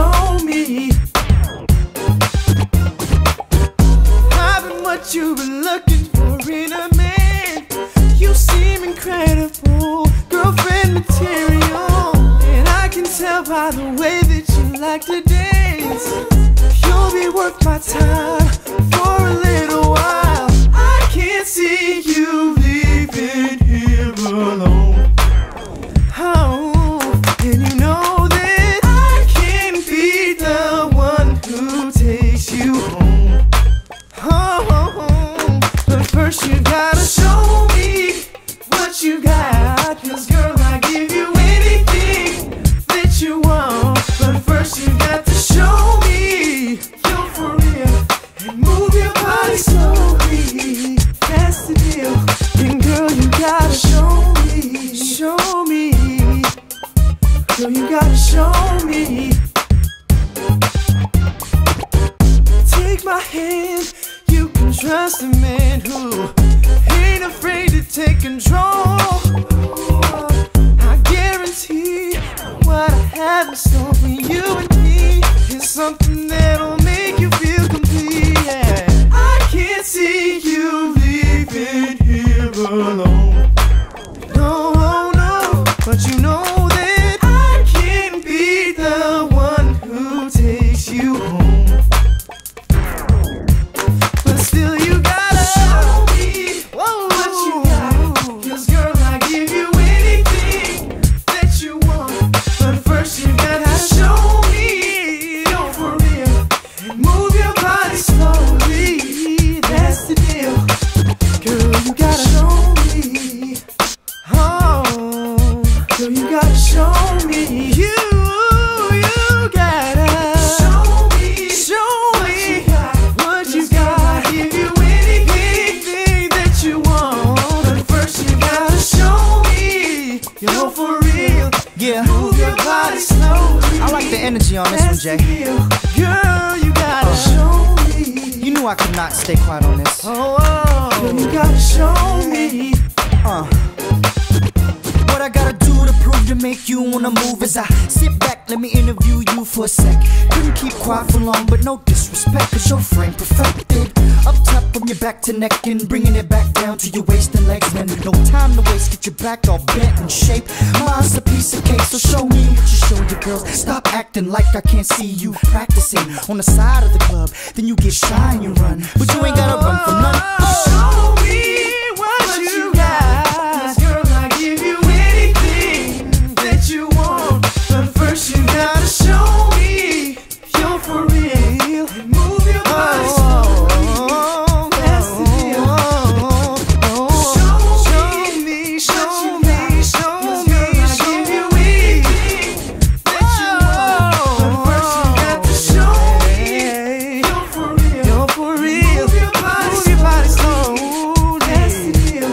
show me. I've been what you've been looking for in a man. You seem incredible, girlfriend material. And I can tell by the way that you like to dance. You'll be worth my time for a little while. I can't see you leaving here alone. Oh, and you know that I can be the one who takes you home. Oh, but first you gotta show me what you got. 'Cause girl, I give you anything that you want. But first you got to show me you're for real and move your body slowly. That's the deal. And girl, you gotta show me, show me. Girl, you gotta show me. Take my hand, you can trust a man who ain't afraid to take control. I guarantee what I have in store for you and me is something that'll make you feel complete. Yeah. I can't see you leaving here alone. No, no, but you know that I can be the one who takes you home. But still you gotta show me what you got. 'Cause girl, I give you anything that you want. But first you gotta show me you're for real and move your body slowly. That's the deal. Girl, you gotta show me. Oh, girl, you gotta show me. You gotta show me, what you got. I give you anything that you want. But first you gotta show me you're for real. Yeah, Move your body slowly. I like the energy on this one, Jay. Girl, you gotta show me. You knew I could not stay quiet on this. Oh, girl, you gotta show me. What I gotta do to prove to make you wanna move as I sit back, let me interview you for a sec. Couldn't keep quiet for long, but no disrespect, 'cause your frame perfected. Up top from your back to neck and bringing it back down to your waist and legs. Man, no time to waste, get your back all bent and shape. Mine's a piece of cake, so show me what you show your girls. Stop acting like I can't see you practicing on the side of the club. Then you get shy and you run, but you ain't gotta run from none. Show me what you got. Girl, I give you anything that you want. But first you gotta show me you're for real and move your body slowly. That's the deal. Show me, show me, show me. I give you anything that you want. But first you got to show me you're for real. You're for real. Move your body slowly. That's the deal.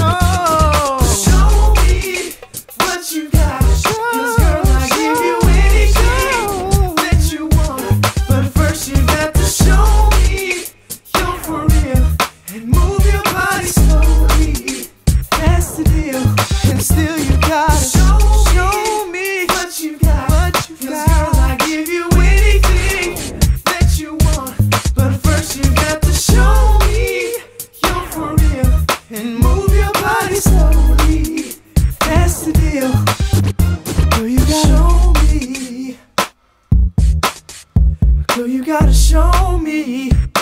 Show me what you got. 'Cause girl, I give you anything that you want. But first you got to show me you're for real and move your body slowly. That's the deal. And still you gotta show me what you got. 'Cause girl, I give you anything that you want. But first you got to show me you're for real and move your body slowly. That's the deal. Girl, you gotta show me. Girl, you gotta show me.